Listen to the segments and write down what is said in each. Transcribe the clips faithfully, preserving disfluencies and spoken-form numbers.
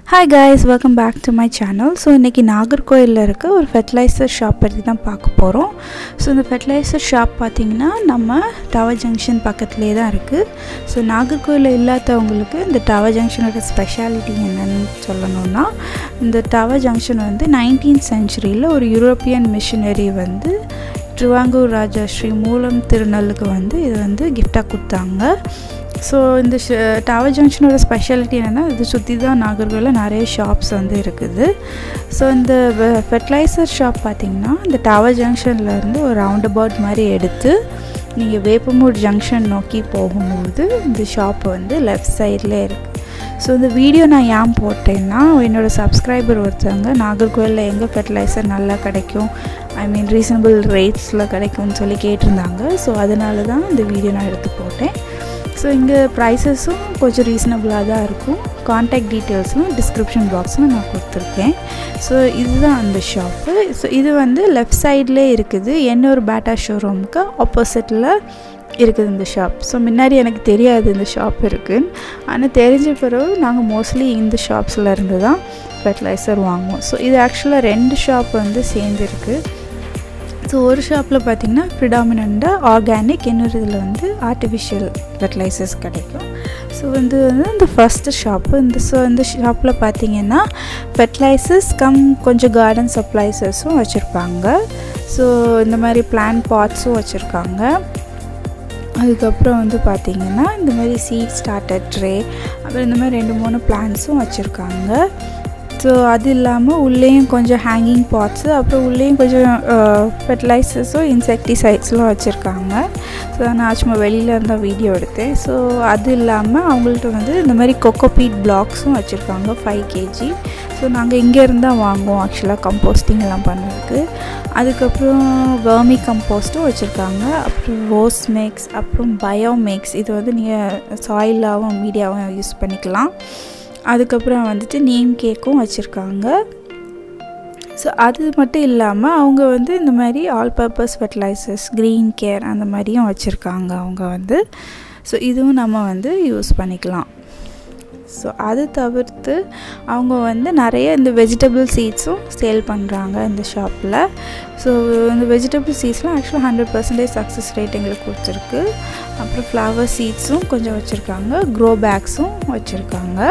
Hi guys, welcome back to my channel. So இன்னைக்கு நாகர்கோயில்ல இருக்க ஒரு ஃபெர்டிலைசர் ஷாப் பத்தி தான் பார்க்க போறோம். ஸோ இந்த ஃபெர்டிலைசர் ஷாப் பார்த்தீங்கன்னா நம்ம டவர் ஜங்ஷன் பக்கத்துலேயே தான் இருக்குது. ஸோ நாகர்கோயிலில் இல்லாதவங்களுக்கு இந்த டவர் ஜங்ஷனோட ஸ்பெஷாலிட்டி என்னன்னு சொல்லணும்னா, இந்த டவர் ஜங்ஷன் வந்து நைன்டீன்த் சென்ச்சுரியில் ஒரு யூரோப்பியன் மிஷினரி வந்து திருவாங்கூர் ராஜா ஸ்ரீ மூலம் திருநெல்லுக்கு வந்து இது வந்து கிஃப்டாக கொடுத்தாங்க. ஸோ இந்த டவர் ஜங்ஷனோட ஸ்பெஷாலிட்டி என்னென்னா, இது சுற்றி தான் நாகர்கோயிலில் நிறைய ஷாப்ஸ் வந்து இருக்குது. ஸோ இந்த ஃபெர்டிலைசர் ஷாப் பார்த்திங்கன்னா இந்த டவர் ஜங்ஷன்லேருந்து ஒரு ரவுண்ட் அபவுட் மாதிரி எடுத்து நீங்கள் வேப்பமூர் ஜங்ஷன் நோக்கி போகும்போது இந்த ஷாப் வந்து லெஃப்ட் சைடில் இருக்குது. ஸோ இந்த வீடியோ நான் ஏன் போட்டேன்னா, என்னோடய சப்ஸ்கிரைபர் ஒருத்தவங்க நாகர்கோயிலில் எங்கே ஃபெர்டிலைசர் நல்லா கிடைக்கும், ஐ மீன் ரீசனபிள் ரேட்ஸில் கிடைக்கும்னு சொல்லி கேட்டிருந்தாங்க. ஸோ அதனால தான் இந்த வீடியோ நான் எடுத்து போட்டேன். ஸோ இங்கே ப்ரைஸஸும் கொஞ்சம் ரீசனபிளாக தான் இருக்கும். கான்டாக்ட் டீட்டெயில்ஸும் டிஸ்கிரிப்ஷன் பாக்ஸில் நான் கொடுத்துருக்கேன். ஸோ இதுதான் அந்த ஷாப்பு. ஸோ இது வந்து லெஃப்ட் சைட்லேயே இருக்குது, என்னொரு பேட்டா ஷோரூமுக்கு ஆப்போசிட்டில் இருக்குது இந்த ஷாப். ஸோ முன்னாடி எனக்கு தெரியாது இந்த ஷாப் இருக்குதுன்னு, ஆனால் தெரிஞ்ச பிறகு நாங்கள் மோஸ்ட்லி இந்த ஷாப்ஸில் இருந்து தான் ஃபெர்டிலைசர் வாங்குவோம். ஸோ இது ஆக்சுவலாக ரெண்டு ஷாப் வந்து சேர்ந்துருக்கு. ஸோ ஒரு ஷாப்பில் பார்த்திங்கன்னா ப்ரிடாமினண்ட்டாக ஆர்கானிக், இன்னொரு இதில் வந்து ஆர்டிஃபிஷியல் ஃபெர்டிலைசர்ஸ் கிடைக்கும். ஸோ வந்து வந்து இந்த ஃபஸ்ட்டு ஷாப்பு இந்த ஸோ இந்த ஷாப்பில் பார்த்திங்கன்னா ஃபெர்டிலைசர்ஸ் கம் கொஞ்சம் கார்டன் சப்ளைசஸும் வச்சுருப்பாங்க. ஸோ இந்த மாதிரி பிளான்ட் பாட்ஸும் வச்சுருக்காங்க. அதுக்கப்புறம் வந்து பார்த்திங்கன்னா இந்த மாதிரி சீட் ஸ்டார்டர் ட்ரே, அப்புறம் இந்த மாதிரி ரெண்டு மூணு பிளான்ட்ஸும் வச்சுருக்காங்க. ஸோ அது இல்லாமல் உள்ளேயும் கொஞ்சம் ஹேங்கிங் பாட்ஸு, அப்புறம் உள்ளேயும் கொஞ்சம் ஃபெர்டிலைசர்ஸும் இன்செக்டிசைட்ஸ்லாம் வச்சுருக்காங்க. ஸோ நான் சும்மா வெளியில் இருந்தால் வீடியோ எடுத்தேன். ஸோ அது இல்லாமல் அவங்கள்ட்ட வந்து இந்த மாதிரி கொக்கோபீட் பிளாக்ஸும் வச்சுருக்காங்க ஃபைவ் கேஜி. ஸோ நாங்கள் இங்கேருந்து தான் வாங்குவோம் ஆக்சுவலாக கம்போஸ்டிங் எல்லாம் பண்ணுறதுக்கு. அதுக்கப்புறம் வெர்மி கம்போஸ்ட்டும் வச்சுருக்காங்க. அப்புறம் ரோஸ் மிக்ஸ், அப்புறம் பயோ மிக்ஸ், இது வந்து நீங்கள் சாயிலாகவும் மீடியாவும் யூஸ் பண்ணிக்கலாம். அதுக்கப்புறம் வந்துட்டு நேம் கேக்கும் வச்சுருக்காங்க. ஸோ அது மட்டும் இல்லாமல் அவங்க வந்து இந்த மாதிரி all purpose fertilisers, green care அந்த மாதிரியும் வச்சுருக்காங்க அவங்க வந்து. ஸோ இதுவும் நம்ம வந்து யூஸ் பண்ணிக்கலாம். ஸோ அது தவிர்த்து அவங்க வந்து நிறைய இந்த வெஜிடபிள் சீட்ஸும் சேல் பண்ணுறாங்க இந்த ஷாப்பில். ஸோ இந்த வெஜிடபிள் சீட்ஸ்லாம் ஆக்சுவலாக ஹண்ட்ரட் பர்சன்டேஜ் சக்ஸஸ் ரேட் எங்களுக்கு கொடுத்துருக்கு. அப்புறம் ஃப்ளவர் சீட்ஸும் கொஞ்சம் வச்சுருக்காங்க, க்ரோ பேக்ஸும் வச்சுருக்காங்க.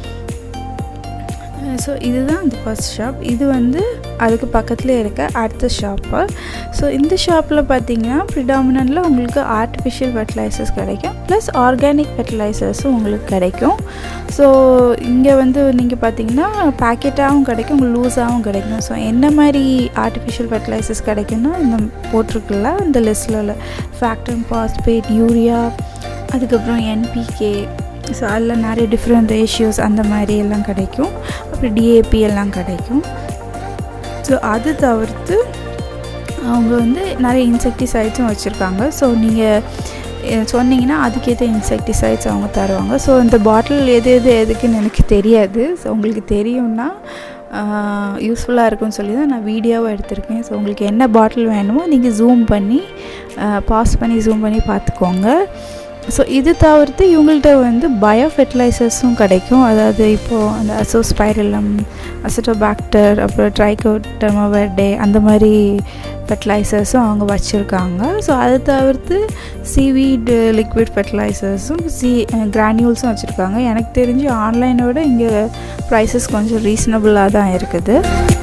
ஸோ இதுதான் இந்த ஃபர்ஸ்ட் ஷாப். இது வந்து அதுக்கு பக்கத்தில் இருக்க அடுத்த ஷாப்பு. ஸோ இந்த ஷாப்பில் பார்த்திங்கன்னா ப்ரிடாமினன்ட்டில் உங்களுக்கு ஆர்டிஃபிஷியல் ஃபெர்டிலைசர்ஸ் கிடைக்கும், ப்ளஸ் ஆர்கானிக் ஃபெர்டிலைசர்ஸும் உங்களுக்கு கிடைக்கும். ஸோ இங்கே வந்து நீங்கள் பார்த்திங்கன்னா பேக்கெட்டாகவும் கிடைக்கும், உங்களுக்கு லூஸாகவும் கிடைக்கும். ஸோ என்ன மாதிரி ஆர்டிஃபிஷியல் ஃபெர்டிலைசர்ஸ் கிடைக்குன்னா இந்த போட்டிருக்குல்ல இந்த லிஸ்ட்டில் ஃபேக்டம், பாஸ்பேட், யூரியா, அதுக்கப்புறம் என்பிகே, ஸோ அதில் நிறைய டிஃப்ரெண்ட் ரேஷியோஸ் அந்த மாதிரி எல்லாம் கிடைக்கும். அப்புறம் டிஏபி எல்லாம் கிடைக்கும். ஸோ அது தவிர்த்து அவங்க வந்து நிறைய இன்செக்டிசைட்ஸும் வச்சுருக்காங்க. ஸோ நீங்கள் சொன்னீங்கன்னா அதுக்கேற்ற இன்செக்டிசைட்ஸ் அவங்க தருவாங்க. ஸோ இந்த பாட்டில் எது எது எதுக்குன்னு எனக்கு தெரியாது. ஸோ உங்களுக்கு தெரியும்னா யூஸ்ஃபுல்லாக இருக்குன்னு சொல்லி தான் நான் வீடியோவை எடுத்திருக்கேன். ஸோ உங்களுக்கு என்ன பாட்டில் வேணுமோ நீங்கள் ஜூம் பண்ணி பாஸ் பண்ணி ஜூம் பண்ணி பார்த்துக்கோங்க. ஸோ இது தவிர்த்து இவங்கள்ட்ட வந்து பயோ ஃபெர்டிலைசர்ஸும் கிடைக்கும். அதாவது இப்போது அந்த அசோஸ்பைரலம், அசிட்டோபாக்டர், அப்புறம் ட்ரைகோடர்மா வெர்டே அந்த மாதிரி ஃபெர்டிலைசர்ஸும் அவங்க வச்சுருக்காங்க. ஸோ அதை தவிர்த்து சீவீட் லிக்விட் ஃபெர்டிலைசர்ஸும் சி கிரானியூல்ஸும் வச்சுருக்காங்க. எனக்கு தெரிஞ்சு ஆன்லைனோட இங்கே ப்ரைஸஸ் கொஞ்சம் ரீசனபிளாக தான் இருக்குது.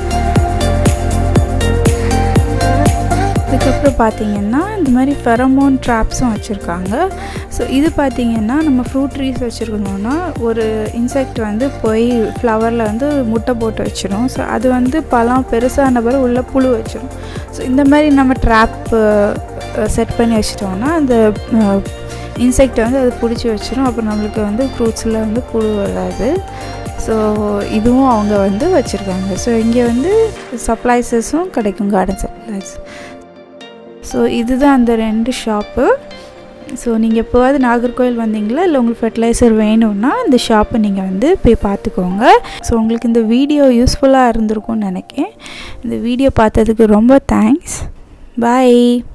அதுக்கப்புறம் பார்த்திங்கன்னா இந்த மாதிரி ஃபெரமோன் ட்ராப்ஸும் வச்சுருக்காங்க. ஸோ இது பார்த்திங்கன்னா நம்ம ஃப்ரூட் ட்ரீஸ் வச்சுருக்கணுன்னா ஒரு இன்செக்ட் வந்து போய் ஃப்ளவரில் வந்து முட்டை போட்டு வச்சிடும். ஸோ அது வந்து பழம் பெருசான பிறகு உள்ள புழு வச்சிடும். ஸோ இந்த மாதிரி நம்ம ட்ராப் செட் பண்ணி வச்சிட்டோம்னா அந்த இன்செக்டை வந்து அது பிடிச்சி வச்சிடும். அப்புறம் நம்மளுக்கு வந்து ஃப்ரூட்ஸில் வந்து புழு வராது. ஸோ இதுவும் அவங்க வந்து வச்சுருக்காங்க. ஸோ இங்கே வந்து சப்ளைசஸும் கிடைக்கும், கார்டன் சப்ளைஸ். ஸோ இதுதான் அந்த ரெண்டு ஷாப்பு. ஸோ நீங்கள் எப்போவாது நாகர்கோயில் வந்தீங்களா, இல்லை உங்களுக்கு ஃபெர்டிலைசர் வேணும்னா இந்த ஷாப்பை நீங்கள் வந்து போய் பார்த்துக்கோங்க. ஸோ உங்களுக்கு இந்த வீடியோ யூஸ்ஃபுல்லாக இருந்திருக்கும்னு நினைக்கிறேன். இந்த வீடியோ பார்த்ததுக்கு ரொம்ப தேங்க்ஸ். பாய்.